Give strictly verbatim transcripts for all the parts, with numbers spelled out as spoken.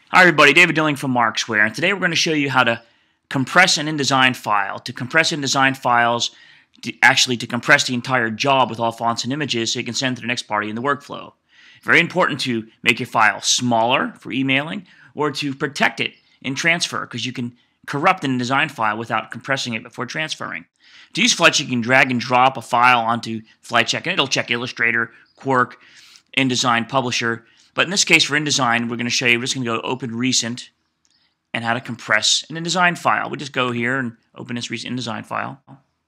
Hi everybody, David Dilling from Markzware, and today we're going to show you how to compress an InDesign file. To compress InDesign files, to actually to compress the entire job with all fonts and images so you can send to the next party in the workflow. Very important to make your file smaller for emailing or to protect it in transfer because you can corrupt an InDesign file without compressing it before transferring. To use FlightCheck, you can drag and drop a file onto FlightCheck and it'll check Illustrator, Quark, InDesign Publisher. But in this case, for InDesign, we're going to show you, we're just going to go Open Recent and how to compress an InDesign file. We just go here and open this recent InDesign file.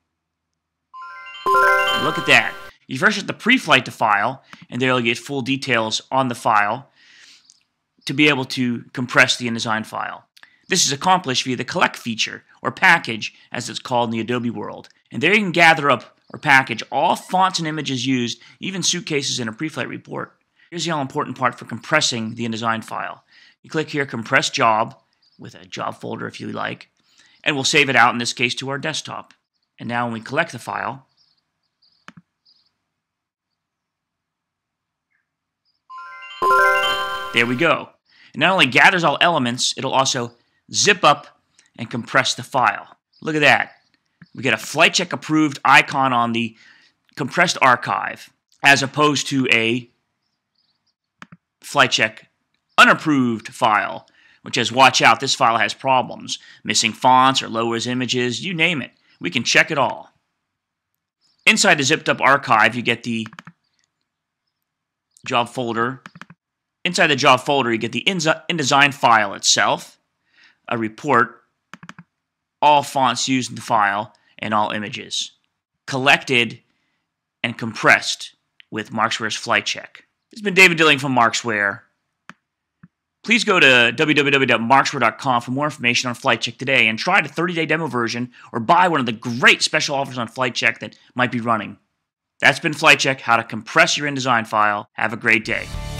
And look at that. You first have to pre-flight the file, and there you'll get full details on the file to be able to compress the InDesign file. This is accomplished via the Collect feature, or package, as it's called in the Adobe world. And there you can gather up or package all fonts and images used, even suitcases in a pre-flight report. Here's the all-important part for compressing the InDesign file. You click here, Compress Job, with a job folder if you like, and we'll save it out, in this case, to our desktop. And now when we collect the file, there we go. It not only gathers all elements, it'll also zip up and compress the file. Look at that. We get a FlightCheck approved icon on the compressed archive, as opposed to a FlightCheck unapproved file, which says, watch out, this file has problems, missing fonts or low-res images, you name it. We can check it all. Inside the zipped up archive, you get the job folder. Inside the job folder, you get the InDesign file itself, a report, all fonts used in the file, and all images, collected and compressed with Markzware's FlightCheck. This has been David Dilling from Markzware. Please go to w w w dot markzware dot com for more information on FlightCheck today and try the thirty day demo version or buy one of the great special offers on FlightCheck that might be running. That's been FlightCheck, how to compress your InDesign file. Have a great day.